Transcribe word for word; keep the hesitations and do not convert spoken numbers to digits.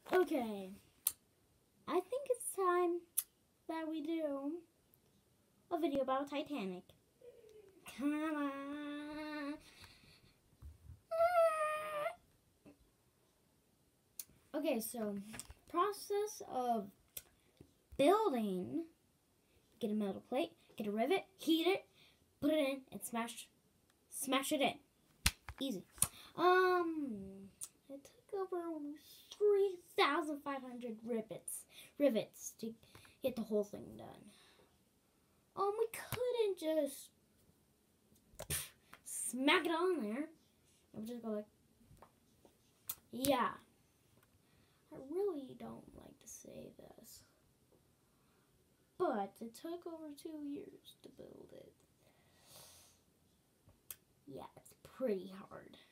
Okay, I think it's time that we do a video about Titanic. Come on. Okay, so process of building. Get a metal plate, get a rivet, heat it, put it in, and smash, smash it in. Easy. Um, it took over three thousand five hundred rivets, rivets to get the whole thing done. Um, we couldn't just smack it on there. I would just go like, yeah. I really don't like to say this, but it took over two years to build it. Yeah, it's pretty hard.